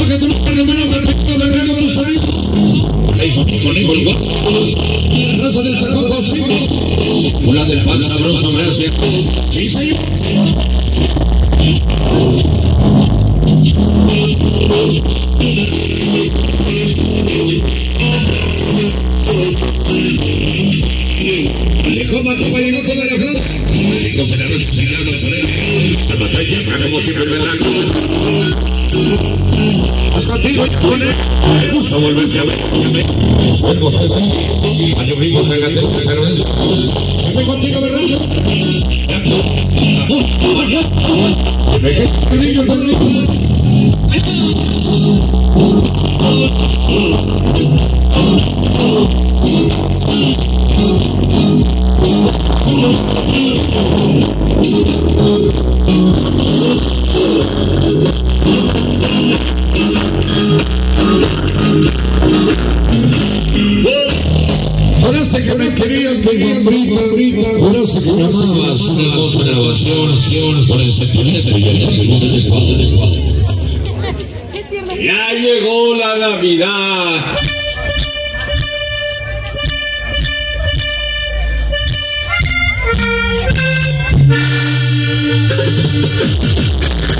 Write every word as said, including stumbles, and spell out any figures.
que tú no menos del pecado del rey de los oídos. Ahí son mi conejo el guapo. Raza del sacón cocido. Una del pan sabroso, gracias. Sí, señor. Dejó más como llegó toda la flota. Cinco senadores fusilaron los soleros. La batalla va como siempre el verano. Vas contigo, con él. Me gusta volverse a ver. Vuelvo a César. Año vivo, Zagatero, César Lorenzo. Estoy contigo, berrazo. Me quedo el niño, todo el niño. Juraste que me querías, que mambrita, juraste que me amabas. Una voz de grabación por el sentimiento y el cuatro. Ya llegó la Navidad.